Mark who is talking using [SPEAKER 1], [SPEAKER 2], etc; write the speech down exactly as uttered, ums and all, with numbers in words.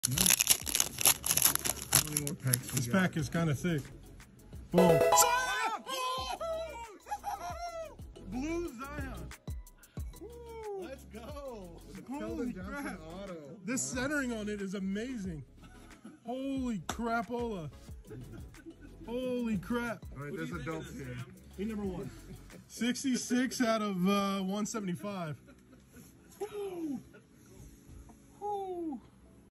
[SPEAKER 1] How many more packs we
[SPEAKER 2] This
[SPEAKER 1] got?
[SPEAKER 2] pack is kind of thick. Boom. Blue Zion.
[SPEAKER 1] Let's go.
[SPEAKER 2] Holy crap.
[SPEAKER 1] Auto.
[SPEAKER 2] This centering on it is amazing. Holy crapola. Holy crap.
[SPEAKER 1] All right, there's adults here.
[SPEAKER 3] Be number one.
[SPEAKER 2] sixty-six out of uh, one seventy-five.